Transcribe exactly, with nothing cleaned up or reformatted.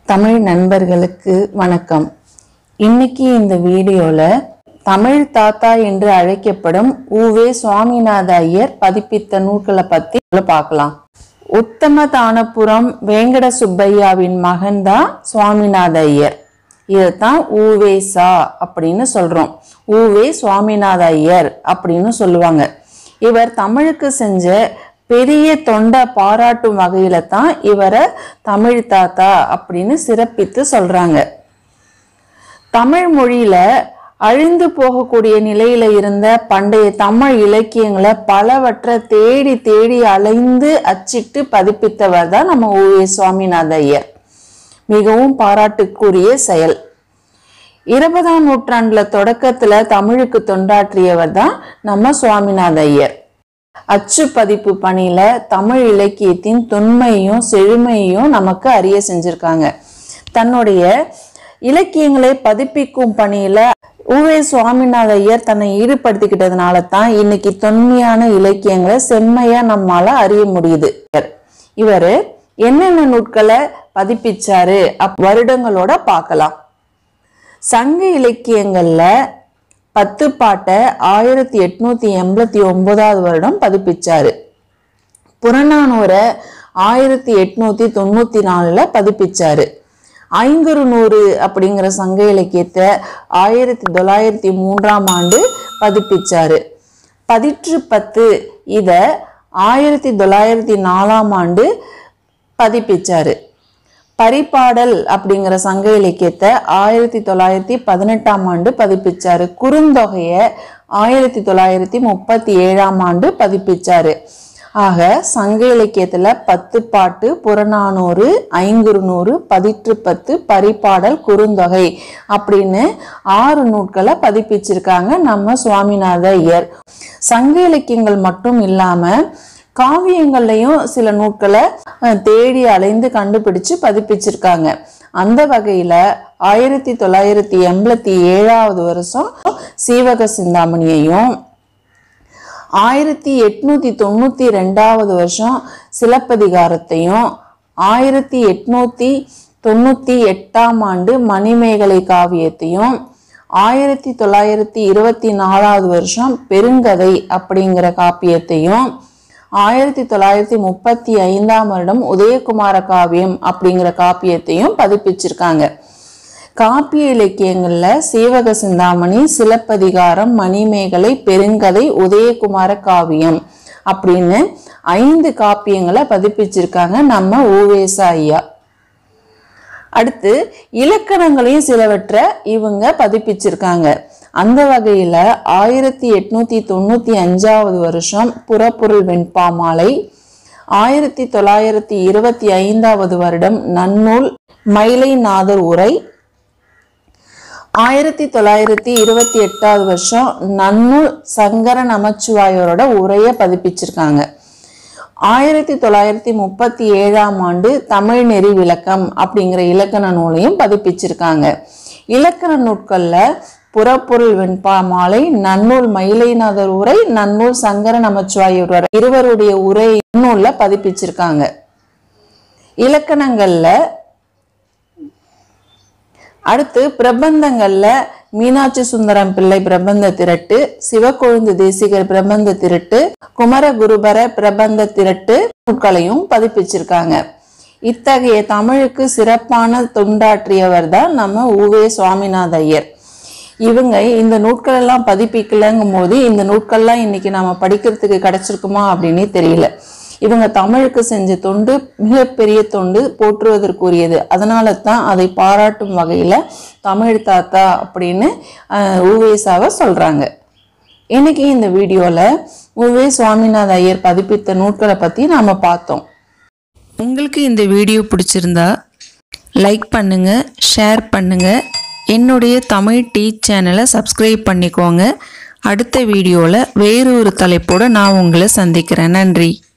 தமிழ் நண்பர்களுக்கு வணக்கம். இன்னைக்கு இந்த வீடியோல தமிழ் தாத்தா என்று அழைக்கப்படும் உவே சுவாமிநாத ஐயர் பதிப்பித்த நூல்களை பத்தி பார்க்கலாம். உத்தம தானபுரம் வேங்கட சுப்பையாவின் மகன்தான் சுவாமிநாத ஐயர். இதைத்தான் உவேசா அப்படின்னு சொல்றோம். உவே சுவாமிநாத ஐயர் அப்படின்னு சொல்லுவாங்க. இவர் தமிழுக்கு செஞ்ச பெரிய தொண்டை பாராட்டும் வகையில தான் இவரை தமிழ் தாத்தா அப்படின்னு சிறப்பித்து சொல்றாங்க. தமிழ் மொழியில அழிந்து போகக்கூடிய நிலையில இருந்த பண்டைய தமிழ் இலக்கியங்களை பலவற்றை தேடி தேடி அலைந்து அச்சிட்டு பதிப்பித்தவர் தான் நம்ம உவே சுவாமிநாத ஐயர். மிகவும் பாராட்டுக்குரிய செயல். இருபதாம் நூற்றாண்டுல தொடக்கத்துல தமிழுக்கு தொண்டாற்றியவர் தான் நம்ம சுவாமிநாத ஐயர். அச்சு பதிப்பு பணியில தமிழ் இலக்கியத்தின் தொன்மையும் செழுமையும் நமக்கு அறிய செஞ்சிருக்காங்க. தன்னுடைய இலக்கியங்களை பதிப்பிக்கும் பணியில உவே சுவாமிநாத ஐயர் தன்னை ஈடுபடுத்திக்கிட்டதுனால தான் இன்னைக்கு தொன்மையான இலக்கியங்களை செம்மையா நம்மால அறிய முடியுது. இவரு என்னென்ன நூட்களை பதிப்பிச்சாரு அப் வருடங்களோட பார்க்கலாம். சங்க இலக்கியங்கள்ல பத்து பாட்டை ஆயிரத்தி எட்நூத்தி எண்பத்தி ஒன்பதாவது வருடம் பதிப்பிச்சாரு. புறநானூரை ஆயிரத்தி எட்நூத்தி தொண்ணூத்தி நாலுல பதிப்பிச்சாரு. ஐங்குறு நூறு அப்படிங்கிற சங்க இலக்கியத்தை ஆயிரத்தி தொள்ளாயிரத்தி மூன்றாம் ஆண்டு பதிப்பிச்சாரு. பதிற்று பத்து இத ஆயிரத்தி தொள்ளாயிரத்தி நாலாம் ஆண்டு பதிப்பிச்சாரு. பரிபாடல் அப்படிங்கிற சங்க இலக்கியத்தை ஆயிரத்தி தொள்ளாயிரத்தி பதினெட்டாம் ஆண்டு பதிப்பிச்சாரு. குறுந்தொகைய ஆயிரத்தி தொள்ளாயிரத்தி முப்பத்தி ஏழாம் ஆண்டு பதிப்பிச்சாரு. ஆக சங்க இலக்கியத்துல பத்து பாட்டு, புறநானூறு, ஐங்குறு நூறு, பதிற்று பத்து, பரிபாடல், குறுந்தொகை அப்படின்னு ஆறு நூட்களை பதிப்பிச்சிருக்காங்க நம்ம சுவாமிநாத ஐயர். சங்க இலக்கியங்கள் மட்டும் இல்லாம காவியங்கள்லையும் சில நூட்களை தேடி அலைந்து கண்டுபிடிச்சு பதிப்பிச்சிருக்காங்க. அந்த வகையில ஆயிரத்தி தொள்ளாயிரத்தி எண்பத்தி ஏழாவது வருஷம் சீவக சிந்தாமணியையும் ஆயிரத்தி எட்நூத்தி தொண்ணூத்தி ரெண்டாவது வருஷம் சிலப்பதிகாரத்தையும் ஆயிரத்தி எட்நூத்தி தொண்ணூத்தி எட்டாம் ஆண்டு மணிமேகலை காவியத்தையும் ஆயிரத்தி தொள்ளாயிரத்தி இருபத்தி நாலாவது வருஷம் பெருங்கதை அப்படிங்கிற காப்பியத்தையும் ஆயிரத்தி தொள்ளாயிரத்தி முப்பத்தி ஐந்தாம் வருடம் உதயகுமார காவியம் அப்படிங்கிற காப்பியத்தையும் பதிப்பிச்சிருக்காங்க. காப்பிய இலக்கியங்கள்ல சீவக சிந்தாமணி, சிலப்பதிகாரம், மணிமேகலை, பெருங்கதை, உதயகுமார காவியம் அப்படின்னு ஐந்து காப்பியங்களை பதிப்பிச்சிருக்காங்க நம்ம உவேசா ஐயா. அடுத்து இலக்கணங்களையும் சிலவற்றை இவங்க பதிப்பிச்சிருக்காங்க. அந்த வகையில ஆயிரத்தி எட்நூத்தி தொண்ணூத்தி அஞ்சாவது வருஷம் புறப்பொருள் வெண்பாமாலை, ஆயிரத்தி தொள்ளாயிரத்தி இருபத்தி ஐந்தாவது வருடம் நன்னூல் மயிலைநாதர் உரை, ஆயிரத்தி தொள்ளாயிரத்தி இருபத்தி எட்டாவது வருஷம் நன்னூல் சங்கர நமச்சிவாயோரோட உரைய பதிப்பிச்சிருக்காங்க. ஆயிரத்தி தொள்ளாயிரத்தி முப்பத்தி ஏழாம் ஆண்டு தமிழ் நெறி விளக்கம் அப்படிங்கிற இலக்கண நூலையும் பதிப்பிச்சிருக்காங்க. இலக்கண நூட்கள்ல புறப்பொருள் வெண்பாமாலை, நன்னூல் மயிலைநாதர் உரை, நன்னூல் சங்கர நமச்சிவாயோர் உரை இருவருடைய உரை நூல்ல பதிப்பிச்சிருக்காங்க. இலக்கணங்கள்ல அடுத்து பிரபந்தங்கள்ல மீனாட்சி சுந்தரம் பிள்ளை பிரபந்த திரட்டு, சிவக்கொழுந்து தேசிகர் பிரபந்த திரட்டு, குமரகுருபர பிரபந்த திரட்டு நூல்களையும் பதிப்பிச்சிருக்காங்க. இத்தகைய தமிழுக்கு சிறப்பான தொண்டாற்றியவர் தான் நம்ம உவே சுவாமிநாத ஐயர். இவங்க இந்த நூட்கள் எல்லாம் பதிப்பிக்கலங்கும் போது இந்த நூட்கள்லாம் இன்னைக்கு நம்ம படிக்கிறதுக்கு கிடைச்சிருக்குமா அப்படின்னு தெரியல. இவங்க தமிழுக்கு செஞ்ச தொண்டு மிகப்பெரிய தொண்டு, போற்றுவதற்குரியது. அதனால தான் அதை பாராட்டும் வகையில தமிழ் தாத்தா அப்படின்னு உவேசாவை சொல்றாங்க. இன்னைக்கு இந்த வீடியோல உவே சுவாமிநாத ஐயர் பதிப்பித்த நூட்களை பத்தி நாம பார்த்தோம். உங்களுக்கு இந்த வீடியோ பிடிச்சிருந்தா லைக் பண்ணுங்க, ஷேர் பண்ணுங்க, என்னுடைய தமிழ் டீ சேனலை சப்ஸ்கிரைப் பண்ணிக்கோங்க. அடுத்த வீடியோவில் வேறு ஒரு தலைப்போடு நான் உங்களை சந்திக்கிறேன். நன்றி.